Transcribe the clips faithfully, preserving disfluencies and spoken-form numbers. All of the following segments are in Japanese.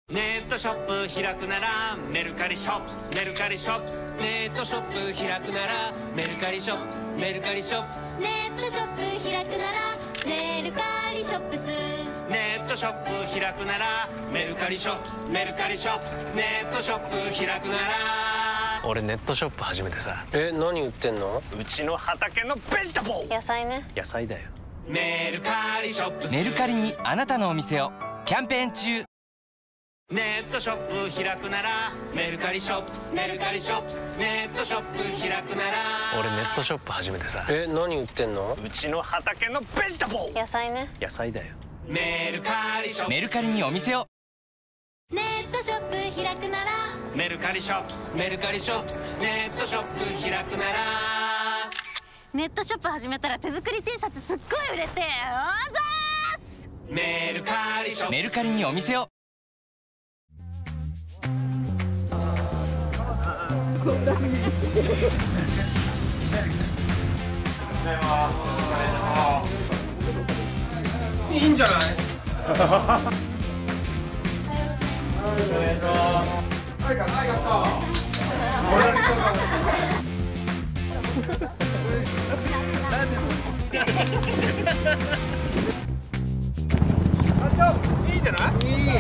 ネットショップ開くならメルカリショップスメルカリショップスネットショップ開くならメルカリショップスメルカリショップスネットショップ開くならメルカリショップスネットショップ開くならメルカリショップスメルカリショップスネットショップ開くなら俺ネットショップ始めてさ。 え、何売ってんの？ うちの畑のベジタブル。 野菜ね。 野菜だよ。 メルカリショップスメルカリにあなたのお店をキャンペーン中。 ネットショップ開くならメルカリショップスメルカリショップスネットショップ開くなら俺ネットショップ始めてさ。 え、何売ってんの？ うちの畑のベジタブル。 野菜ね。 野菜だよ。 メルカリショップスメルカリにお店を。 ネットショップ開くならメルカリショップスメルカリショップスネットショップ開くならネットショップ始めたら手作り T シャツすっごい売れてわざーすメルカリショップスメルカリにお店を。 いいんじゃない？いいんじゃない？いい。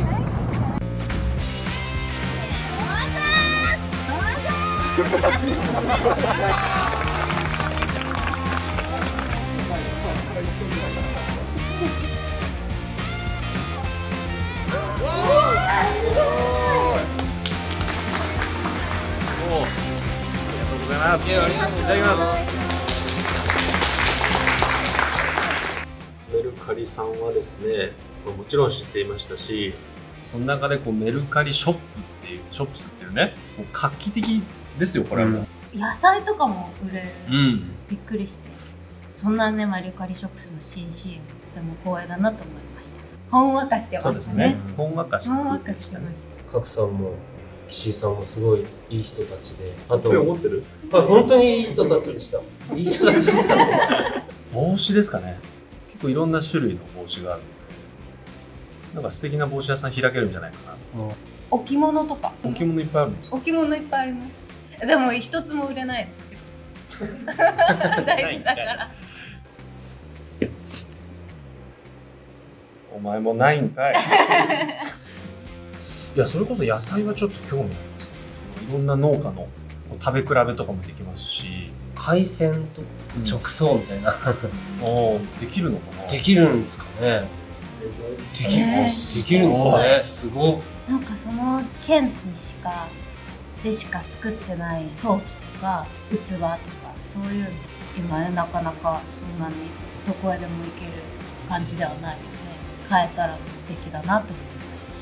いただきます。メルカリさんはですね、もちろん知っていましたし、その中でこうメルカリショップっていうショップスっていうね、もう画期的ですよこれはもう。 うん、野菜とかも売れる、 うん、 びっくりして、そんなねメルカリショップスの新 シーエム とても光栄だなと思いました。ほんわかしてましたね。 そうですね。ほんわかしてほんわかしてました。 角さんも岸井さんもすごいいい人たちで、あと思ってる？ あ、本当にいい人たちでした。いい人たちでした。 帽子ですかね。結構いろんな種類の帽子があるので、なんか素敵な帽子屋さん開けるんじゃないかな。うん、 置物とか。 置物いっぱいあるんですか？ 置物いっぱいあります。でも一つも売れないですけど。大事だから。 お前もないんかい。いや、それこそ野菜はちょっと興味あります。いろんな農家の食べ比べとかもできますし、 海鮮と直送みたいな、 うん、できるのかな。 できるんですかね。できる、えー、できるんですね。すごい。 なんかその県にしかでしか作ってない陶器とか器とかそういうの今ねなかなかそんなにどこへでも行ける感じではないので、買えたら素敵だなと思いました。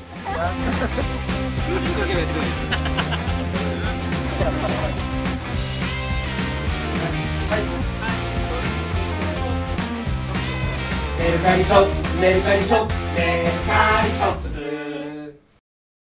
メルカリショップスメルカリショップスメルカリショップス